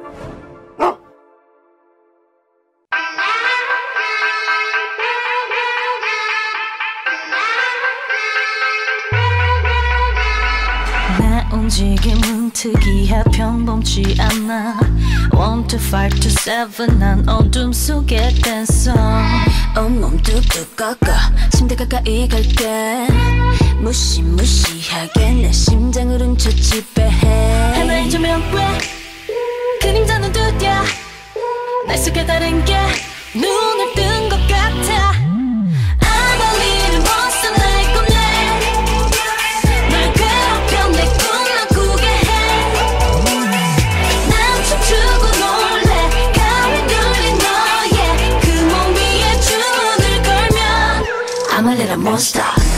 움직임은 특이해 평범치 않아 1, 2, 5, 2, 7 난 어둠 속에 댄서 온몸 뚝뚝 꺾어 침대 가까이 갈게 무시무시하게 내 심장을 훔쳐 지배해 하나의 조명 왜 그림자는 두드려 날 속에 다른 게 눈을 뜬 것 같아 I'm a little monster.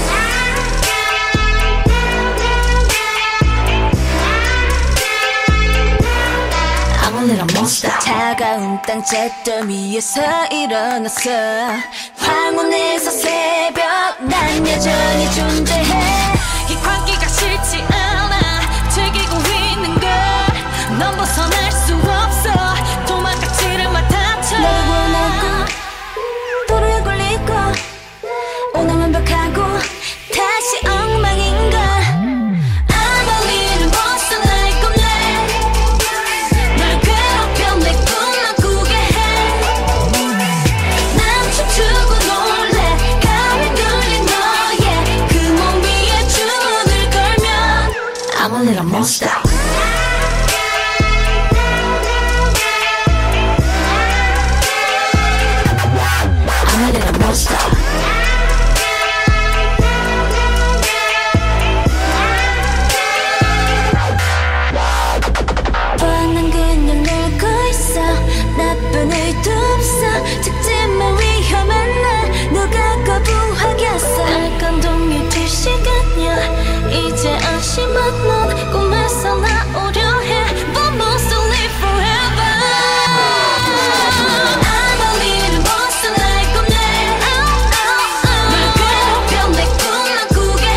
I'm a little monster. 차가운 땅 잿더미 위에서 일어났어 황혼에서 새벽 난 여전히 존재해 이 광기가 싫지 않아 즐기고 있는 걸 넌 벗어날 수 없어 도망가지를 마 다쳐 널 원하고 도로에 걸리고 오늘 완벽하고 다시 엉망인가 I'm a little monster like a man 널 괴롭혀 내 꿈만 꾸게 해난 춤추고 놀래 가위 눌린 너의 그 몸 위에 주문을 걸면 I'm a little monster I'm a little monster 뻔한 그냥 놀고 있어 나쁜 의도 없어 직진만 위험한 날 누가 거부하겠어 날 감동이 될 시간이야 이제 안심한 넌 꿈에서 나오려 해 But most to live forever I'm a little monster like a man 널 괴롭혀 내 꿈만 꾸게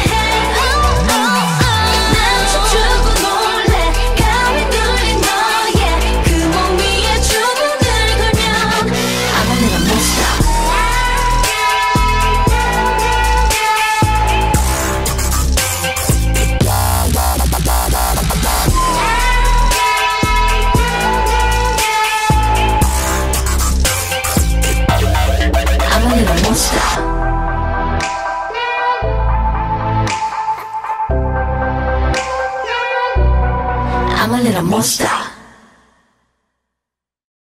해난 춤추고 놀래 가위 눌린 너의 그 몸 위에 주문을 걸면 I'm a little monster I'm a little monster I'm a little monster